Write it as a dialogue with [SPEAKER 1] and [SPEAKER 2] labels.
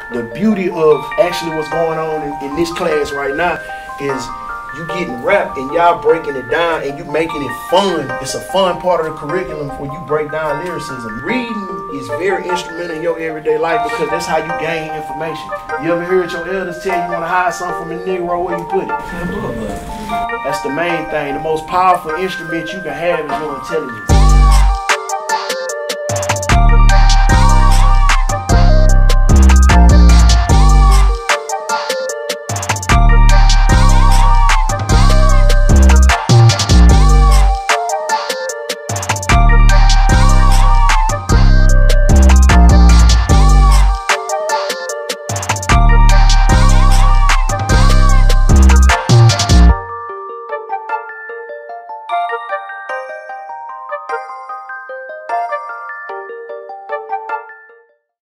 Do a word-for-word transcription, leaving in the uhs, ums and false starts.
[SPEAKER 1] the beauty of actually what's going on in, in this class right now is you getting rap and y'all breaking it down and you making it fun. It's a fun part of the curriculum when you break down lyricism. Reading is very instrumental in your everyday life because that's how you gain information. You ever heard your elders tell you want to hide something from a Negro, where you put it? That's the main thing. The most powerful instrument you can have is your intelligence.